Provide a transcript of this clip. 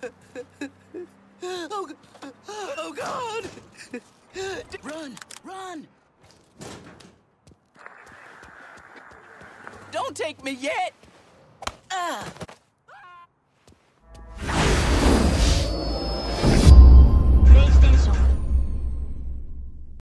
Oh, oh God! Run! Run! Don't take me yet! Ah!